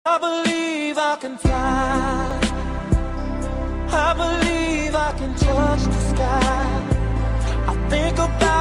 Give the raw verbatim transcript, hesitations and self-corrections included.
I believe I can fly. I believe I can touch the sky. I think about